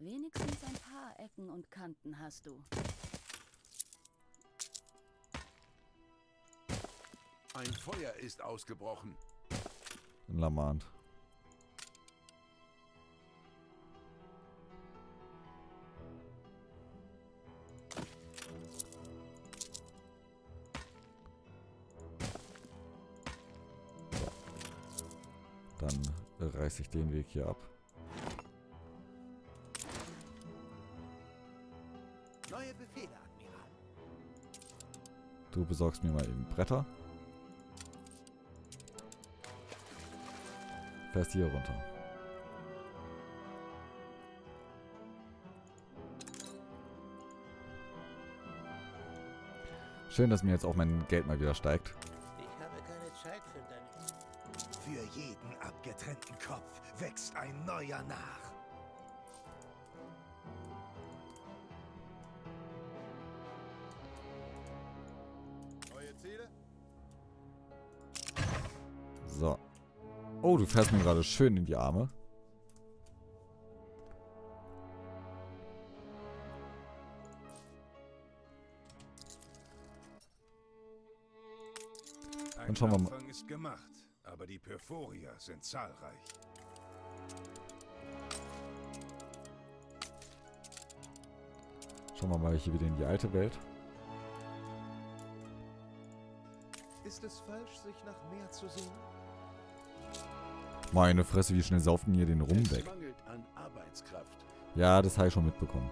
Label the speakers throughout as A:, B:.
A: Wenigstens ein paar Ecken und Kanten hast du.
B: Ein Feuer ist ausgebrochen.
C: In Lamant. Dann reiße ich den Weg hier ab.
B: Neue Befehle, Admiral.
C: Du besorgst mir mal eben Bretter. Fährst hier runter. Schön, dass mir jetzt auch mein Geld mal wieder steigt.
D: Ich habe keine Zeit für deine...
E: Für jeden abgetrennten Kopf wächst ein neuer nach.
B: Neue Ziele?
C: So. Oh, du fährst mir gerade schön in die Arme.
E: Ein
C: schauen wir mal.
E: Anfang ist gemacht, aber die Perforier sind zahlreich.
C: Schauen wir mal hier wieder in die alte Welt.
E: Ist es falsch, sich nach mehr zu sehen?
C: Meine Fresse, wie schnell saufen hier den Rum
B: Es
C: weg.
B: mangelt an Arbeitskraft.
C: Ja, das habe ich schon mitbekommen.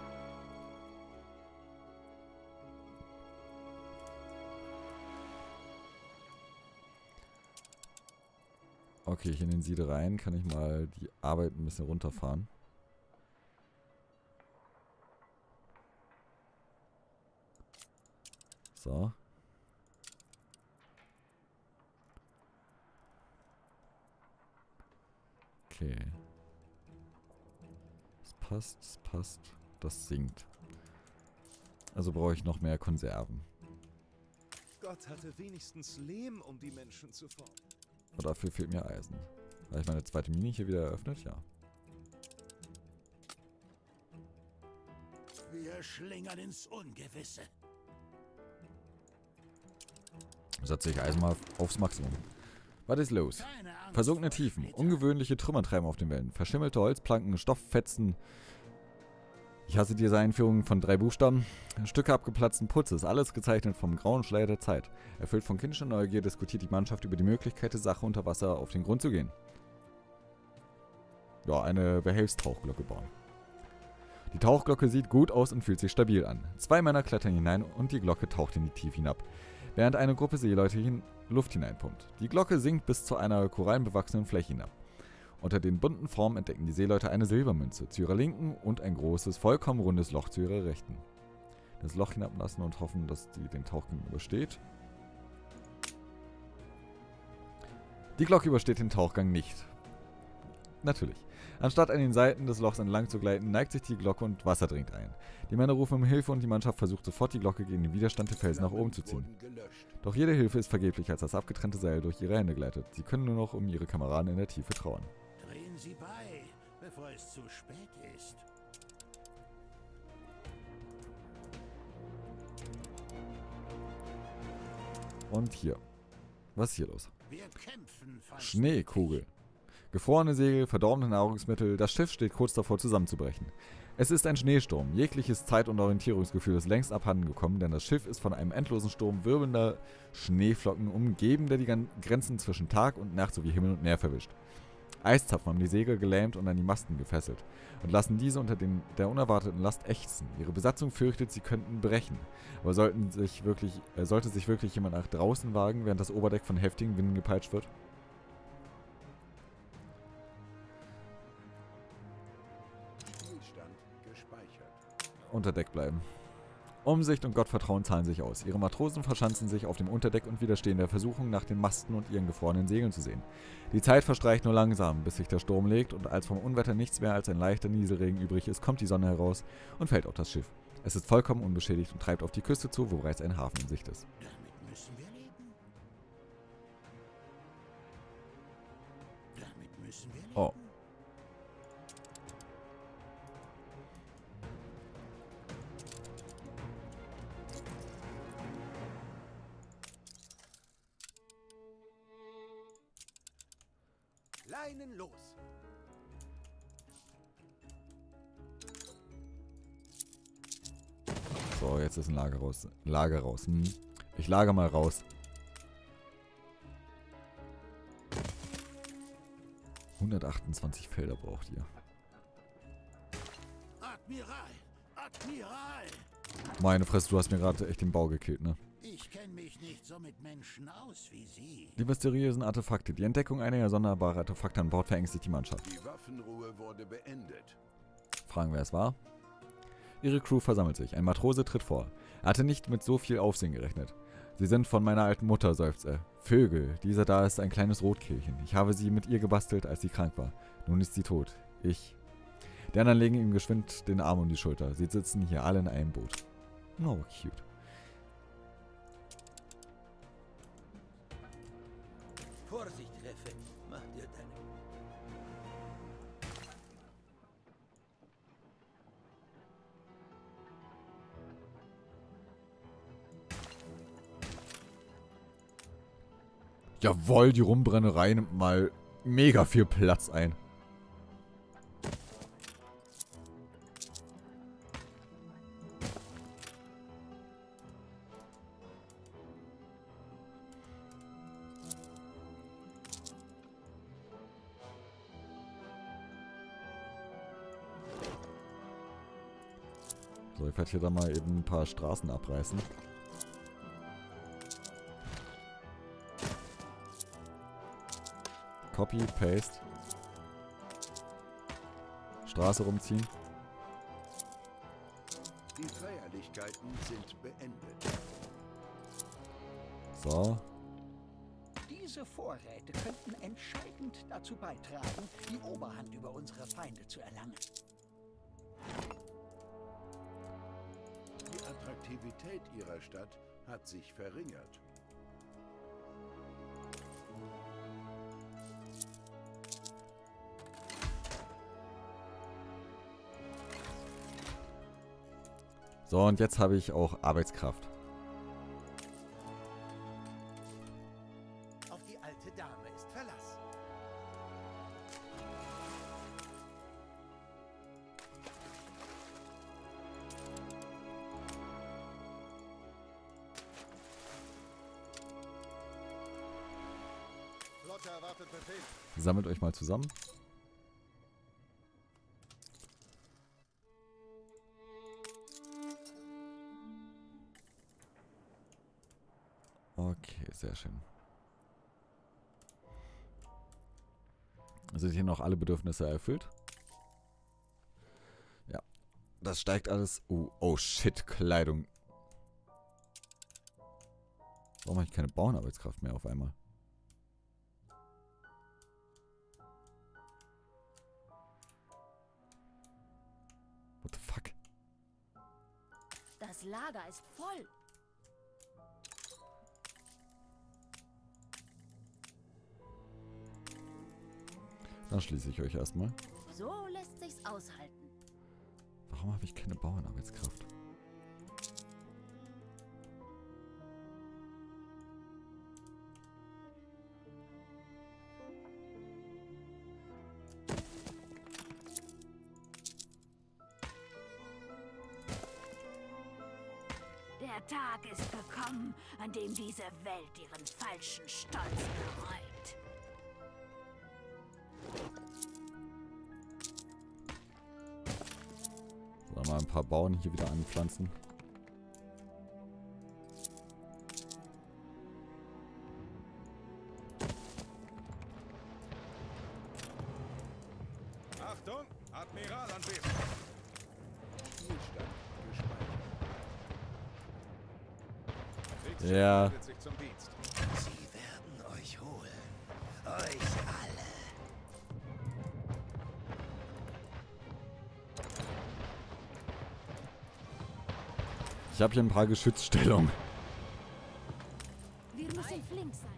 C: Okay, hier in den Siedereien kann ich mal die Arbeit ein bisschen runterfahren. So. Okay. Es passt, es passt. Das sinkt. Also brauche ich noch mehr Konserven.
E: Gott hatte wenigstens Lehm, um die Menschen zu formen.
C: Und dafür fehlt mir Eisen. Habe ich meine zweite Mine hier wieder eröffnet? Ja.
D: Wir schlingern ins Ungewisse.
C: Setze ich Eisen mal aufs Maximum. Was ist los?
D: Keine Angst
C: Versunkene
D: vor
C: Tiefen,
D: später.
C: ungewöhnliche Trümmer treiben auf den Wellen, verschimmelte Holzplanken, Stofffetzen. Ich hasse diese Einführung von 3 Buchstaben. Stücke abgeplatzten Putzes, alles gezeichnet vom grauen Schleier der Zeit. Erfüllt von kindischer Neugier diskutiert die Mannschaft über die Möglichkeit der Sache, unter Wasser auf den Grund zu gehen. Ja, eine Behelfstauchglocke bauen. Die Tauchglocke sieht gut aus und fühlt sich stabil an. 2 Männer klettern hinein und die Glocke taucht in die Tiefe hinab, während eine Gruppe Seeleute Luft hineinpumpt. Die Glocke sinkt bis zu einer korallenbewachsenen Fläche hinab. Unter den bunten Formen entdecken die Seeleute eine Silbermünze zu ihrer Linken und ein großes, vollkommen rundes Loch zu ihrer Rechten. Das Loch hinablassen und hoffen, dass sie den Tauchgang übersteht. Die Glocke übersteht den Tauchgang nicht. Natürlich. Anstatt an den Seiten des Lochs entlang zu gleiten, neigt sich die Glocke und Wasser dringt ein. Die Männer rufen um Hilfe und die Mannschaft versucht sofort, die Glocke gegen den Widerstand der Felsen nach oben zu ziehen.
B: Wurden gelöscht.
C: Doch jede Hilfe ist vergeblich, als das abgetrennte Seil durch ihre Hände gleitet. Sie können nur noch um ihre Kameraden in der Tiefe trauern.
D: Drehen Sie bei, bevor es zu spät ist.
C: Und hier. Was ist hier los?
D: Wir kämpfen fast.
C: Schneekugel. Gefrorene Segel, verdorbene Nahrungsmittel, das Schiff steht kurz davor zusammenzubrechen. Es ist ein Schneesturm. Jegliches Zeit- und Orientierungsgefühl ist längst abhanden gekommen, denn das Schiff ist von einem endlosen Sturm wirbelnder Schneeflocken umgeben, der die Grenzen zwischen Tag und Nacht sowie Himmel und Meer verwischt. Eiszapfen haben die Segel gelähmt und an die Masten gefesselt und lassen diese unter der unerwarteten Last ächzen. Ihre Besatzung fürchtet, sie könnten brechen. Aber sollte sich wirklich jemand nach draußen wagen, während das Oberdeck von heftigen Winden gepeitscht wird?
B: Spielstand gespeichert.
C: Unter Deck bleiben. Umsicht und Gottvertrauen zahlen sich aus. Ihre Matrosen verschanzen sich auf dem Unterdeck und widerstehen der Versuchung, nach den Masten und ihren gefrorenen Segeln zu sehen. Die Zeit verstreicht nur langsam, bis sich der Sturm legt und als vom Unwetter nichts mehr als ein leichter Nieselregen übrig ist, kommt die Sonne heraus und fällt auf das Schiff. Es ist vollkommen unbeschädigt und treibt auf die Küste zu, wo bereits ein Hafen in Sicht ist.
D: Damit müssen wir leben. Damit müssen wir leben.
C: Oh.
B: Kleinen los.
C: So, jetzt ist ein Lager raus. Lager raus. Ich lager mal raus. 128 Felder braucht ihr.
D: Admiral! Admiral!
C: Meine Fresse, du hast mir gerade echt den Bau gekillt, ne?
D: Ich kenne mich nicht so mit Menschen aus wie Sie.
C: Die mysteriösen Artefakte. Die Entdeckung einiger sonderbarer Artefakte an Bord verängstigt die Mannschaft.
B: Die Waffenruhe wurde beendet.
C: Fragen, wer es war. Ihre Crew versammelt sich. Ein Matrose tritt vor. Er hatte nicht mit so viel Aufsehen gerechnet. Sie sind von meiner alten Mutter, seufzt er. Vögel, dieser da ist ein kleines Rotkehlchen. Ich habe sie mit ihr gebastelt, als sie krank war. Nun ist sie tot. Ich. Die anderen legen ihm geschwind den Arm um die Schulter. Sie sitzen hier alle in einem Boot. Oh, cute.
F: Vorsicht, Reffe. Mach dir deine...
C: Jawohl, die Rumbrennerei nimmt mal mega viel Platz ein. So, ich werde hier dann mal eben ein paar Straßen abreißen. Copy, Paste. Straße rumziehen.
B: Die Feierlichkeiten sind beendet.
C: So.
G: Diese Vorräte könnten entscheidend dazu beitragen, die Oberhand über unsere Feinde zu erlangen.
B: Die Attraktivität ihrer Stadt hat sich verringert.
C: So, und jetzt habe ich auch Arbeitskraft.
E: Auf die alte Dame ist Verlass.
B: Flotte erwartet Befehl.
C: Sammelt euch mal zusammen. Okay, sehr schön. Sind hier noch alle Bedürfnisse erfüllt? Ja. Das steigt alles. Oh shit, Kleidung. Warum habe ich keine Bauernarbeitskraft mehr auf einmal? What the fuck?
A: Das Lager ist voll.
C: Dann schließe ich euch erstmal.
A: So lässt sich's aushalten.
C: Warum habe ich keine Bauernarbeitskraft?
A: Der Tag ist gekommen, an dem diese Welt ihren falschen Stolz bereut.
C: So, mal ein paar Bauern hier wieder anpflanzen.
B: Achtung, Admiral anwesend. Spielstand gespeichert.
C: Ja.
B: Meldet sich zum Dienst.
E: Sie werden euch holen. Euch alle.
C: Ich habe hier ein paar Geschützstellungen.
A: Wir müssen flink sein.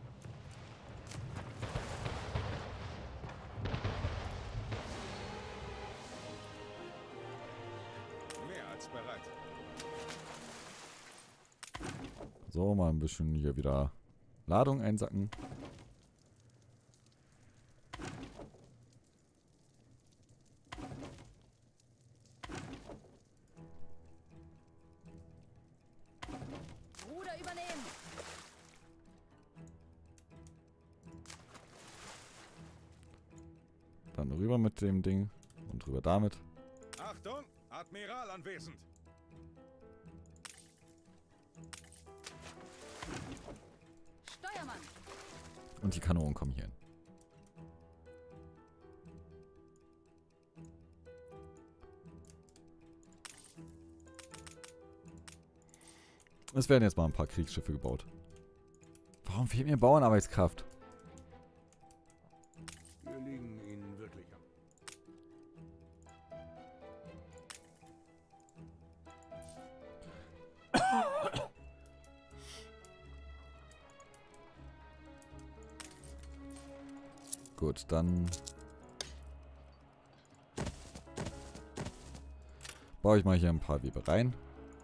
B: Mehr als bereit.
C: So, mal ein bisschen hier wieder Ladung einsacken. Dann rüber mit dem Ding und rüber damit.
H: Achtung, Admiral anwesend.
A: Steuermann!
C: Und die Kanonen kommen hier hin. Es werden jetzt mal ein paar Kriegsschiffe gebaut. Warum fehlt mir Bauernarbeitskraft?
B: Wir liegen Ihnen wirklich am.
C: Gut, dann baue ich mal hier ein paar Webereien.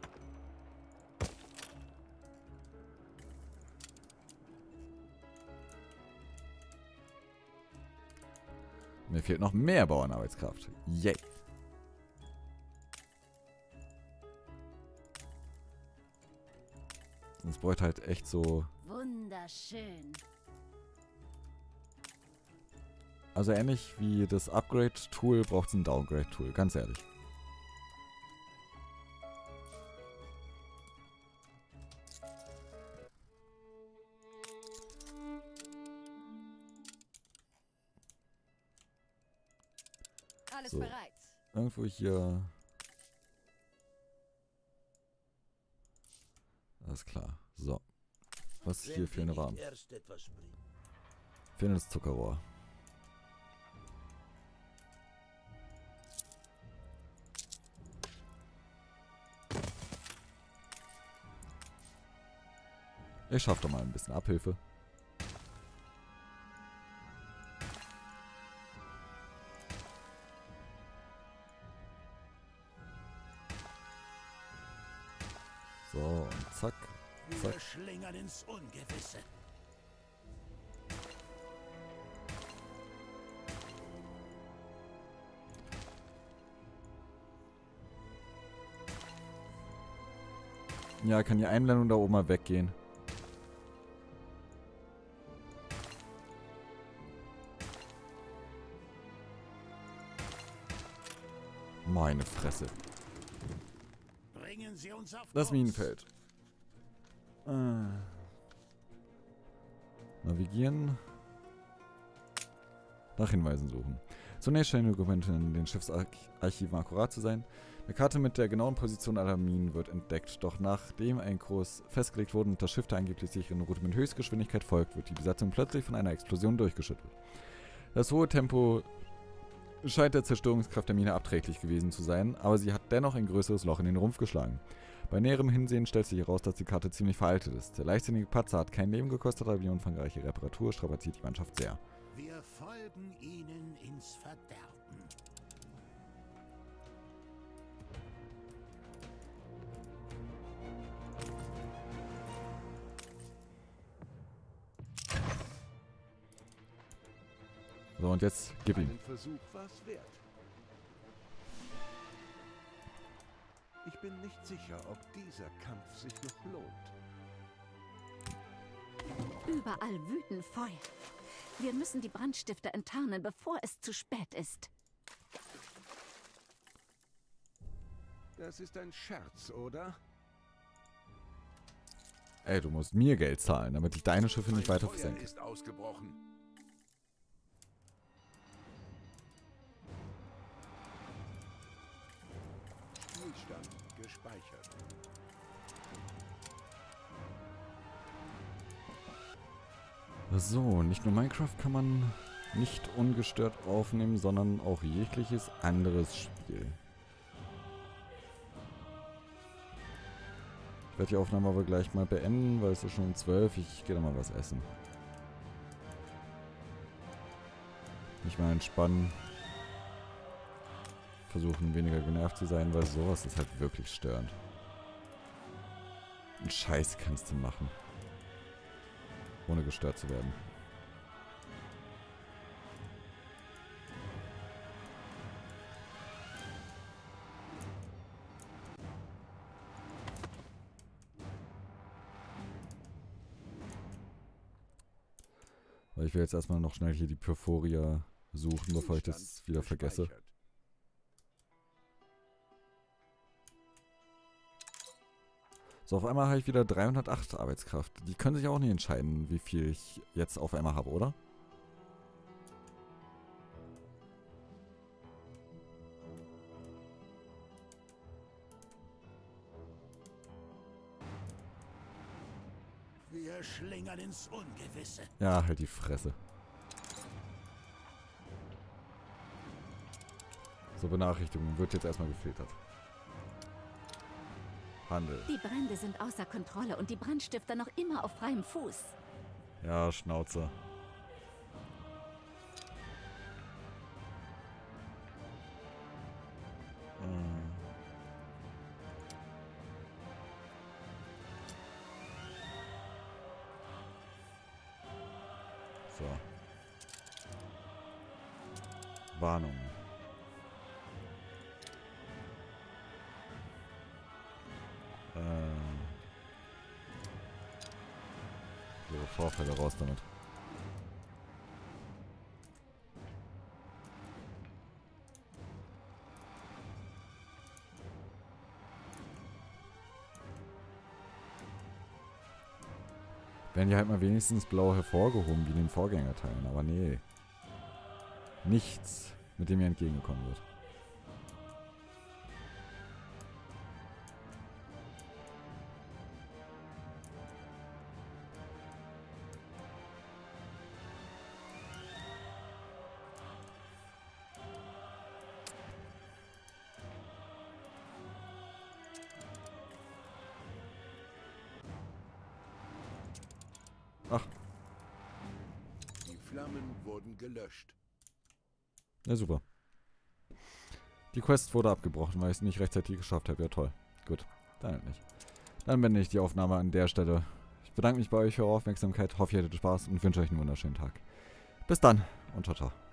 C: Mir fehlt noch mehr Bauernarbeitskraft. Yay. Es bräuchte halt echt so...
A: Wunderschön.
C: Also ähnlich wie das Upgrade-Tool braucht es ein Downgrade-Tool, ganz ehrlich.
A: Alles
C: So.
A: bereit.
C: Irgendwo hier... Alles klar. So. Was ist hier für eine Waren?
F: Erst etwas bringen.
C: Fehlendes Zuckerrohr. Ich schaff doch mal ein bisschen Abhilfe. So, und zack.
D: Wir schlingern ins Ungewisse.
C: Ja, kann die Einblendung da oben mal weggehen. Meine Fresse.
D: Bringen Sie uns auf
C: Das
D: Kurs.
C: Minenfeld. Navigieren. Nach Hinweisen suchen. Zunächst scheinen die Dokumente in den Schiffsarchiven akkurat zu sein. Eine Karte mit der genauen Position aller Minen wird entdeckt, doch nachdem ein Kurs festgelegt wurde und das Schiff der angeblich sicheren Route mit Höchstgeschwindigkeit folgt, wird die Besatzung plötzlich von einer Explosion durchgeschüttelt. Das hohe Tempo scheint der Zerstörungskraft der Mine abträglich gewesen zu sein, aber sie hat dennoch ein größeres Loch in den Rumpf geschlagen. Bei näherem Hinsehen stellt sich heraus, dass die Karte ziemlich veraltet ist. Der leichtsinnige Patzer hat kein Leben gekostet, aber die umfangreiche Reparatur strapaziert die Mannschaft sehr.
D: Wir folgen ihnen ins Verderben.
C: So, und jetzt gib ihm.
B: Ein Versuch war's wert. Ich bin nicht sicher, ob dieser Kampf sich noch lohnt.
A: Überall wüten Feuer. Wir müssen die Brandstifter enttarnen, bevor es zu spät ist.
B: Das ist ein Scherz, oder?
C: Ey, du musst mir Geld zahlen, damit ich deine Schiffe nicht weiter
B: Feuer
C: versenke.
B: ist ausgebrochen. Spielstand gespeichert.
C: So, nicht nur Minecraft kann man nicht ungestört aufnehmen, sondern auch jegliches anderes Spiel. Ich werde die Aufnahme aber gleich mal beenden, weil es ist schon um 12. Ich gehe da mal was essen. Mich mal entspannen. Versuchen weniger genervt zu sein, weil sowas ist halt wirklich störend. Einen Scheiß kannst du machen. Ohne gestört zu werden. Weil ich will jetzt erstmal noch schnell hier die Perforia suchen, bevor ich das wieder vergesse.
B: Gespeichert.
C: So, auf einmal habe ich wieder 308 Arbeitskraft. Die können sich auch nicht entscheiden, wie viel ich jetzt auf einmal habe, oder?
D: Wir schlingern ins Ungewisse.
C: Ja, halt die Fresse. So, Benachrichtigung wird jetzt erstmal gefiltert. Handel.
I: Die Brände sind außer Kontrolle und die Brandstifter noch immer auf freiem Fuß.
C: Ja, Schnauze. So. Warnung. Ihre Vorfälle raus damit. Werden die halt mal wenigstens blau hervorgehoben, wie in den Vorgängerteilen. Aber nee. Nichts, mit dem mir entgegengekommen wird. Ach,
B: Die Flammen wurden gelöscht.
C: ja super. Die Quest wurde abgebrochen, weil ich es nicht rechtzeitig geschafft habe. Ja toll. Gut, dann halt nicht. Dann beende ich die Aufnahme an der Stelle. Ich bedanke mich bei euch für eure Aufmerksamkeit, hoffe ihr hattet Spaß und wünsche euch einen wunderschönen Tag. Bis dann und ciao, ciao.